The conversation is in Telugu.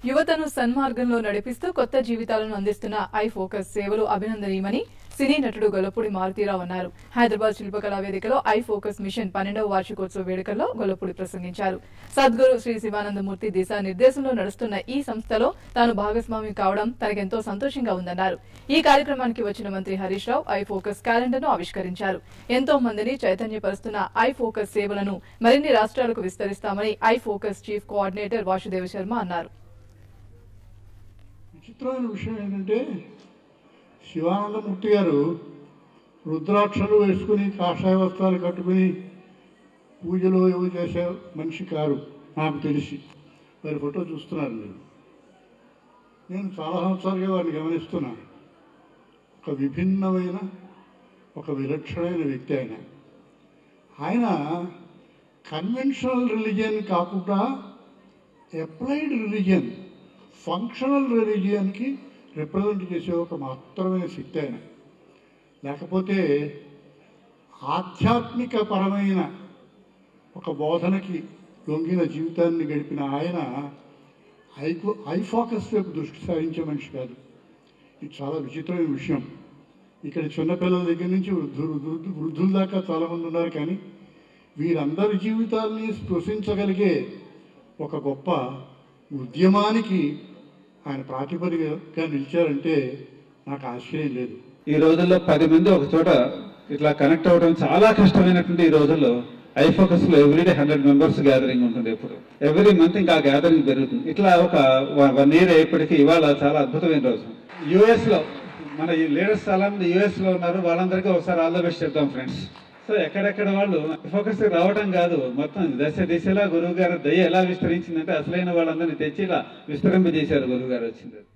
యువతను సన్మార్గంలో నడిపిస్తూ కొత్త జీవితాలను అందిస్తున్న ఐ ఫోకస్ సేవలు అభినందనీయమని సినీ నటుడు గొల్లపూడి మారుతీరావు అన్నారు. హైదరాబాద్ శిల్పకళా వేదికలో ఐ ఫోకస్ మిషన్ 12వ వార్షికోత్సవ వేడుకల్లో గొల్లపూడి ప్రసంగించారు. సద్గురు శ్రీ శివానందమూర్తి దిశానిర్దేశంలో నడుస్తున్న ఈ సంస్థలో తాను భాగస్వామి కావడం తనకెంతో సంతోషంగా ఉందన్నారు. ఈ కార్యక్రమానికి వచ్చిన మంత్రి Harish Rao I Focus calendar ను ఆవిష్కరించారు. ఎంతో మందిని చైతన్యపరుస్తున్న ఐ ఫోకస్ సేవలను మరిన్ని రాష్ట్రాలకు విస్తరిస్తామని I Focus chief coordinator Vasudeva Sharma అన్నారు. విచిత్రమైన విషయం ఏంటంటే శివానందమూర్తి గారు రుద్రాక్షలు వేసుకుని కాషాయ వస్త్రాలు కట్టుకుని పూజలు ఏవో చేసే మనిషి కారు నాకు తెలిసి. వారి ఫోటో చూస్తున్నారు మీరు. నేను చాలా సంవత్సరాలుగా వారిని గమనిస్తున్నాను. ఒక విభిన్నమైన ఒక విలక్షణమైన వ్యక్తి ఆయన కన్వెన్షనల్ రిలీజియన్ కాకుండా అప్లైడ్ రిలీజియన్, ఫంక్షనల్ రిలీజియన్కి రిప్రజెంట్ చేసే ఒక మాత్రమైన శక్తి ఆయన. లేకపోతే ఆధ్యాత్మిక పరమైన ఒక బోధనకి లొంగిన జీవితాన్ని గడిపిన ఆయన ఐ ఫోకస్ వైపు దృష్టి సారించే మనిషి కాదు. ఇది చాలా విచిత్రమైన విషయం. ఇక్కడ చిన్నపిల్లల దగ్గర నుంచి వృద్ధుల దాకా చాలామంది ఉన్నారు. కానీ వీరందరి జీవితాల్ని స్పృశించగలిగే ఒక గొప్ప ఉద్యమానికి ఆయన ప్రాతిపదికగా నిలిచారంటే నాకు ఆశ్చర్యం లేదు. ఈ రోజుల్లో 10 మంది ఒక చోట ఇట్లా కనెక్ట్ అవ్వడం చాలా కష్టమైనటువంటి ఈ రోజుల్లో ఐ ఫోకస్ లో ఎవ్రీడే 100 మెంబర్స్ గ్యాదరింగ్ ఉంటుంది. ఎప్పుడు ఎవ్రీ మంత్ ఇంకా గ్యాదరింగ్ పెరుగుతుంది. ఇట్లా ఒక 1 year అయ్యేప్పటికీ ఇవాళ చాలా అద్భుతమైన రోజు. యుఎస్ లో మన ఈ లీడర్స్ చాలా మంది యుఎస్ లో ఉన్నారు. వాళ్ళందరికీ ఒకసారి ఆల్ ద బెస్ట్ చెప్తాం ఫ్రెండ్స్. సో ఎక్కడెక్కడ వాళ్ళు ఫోకస్ రావడం కాదు, మొత్తం దిశలా గురువు గారు దయ ఎలా విస్తరించిందంటే అసలైన వాళ్ళందరినీ తెచ్చి ఇలా విస్తరింపజేశారు గురువు గారు వచ్చింది.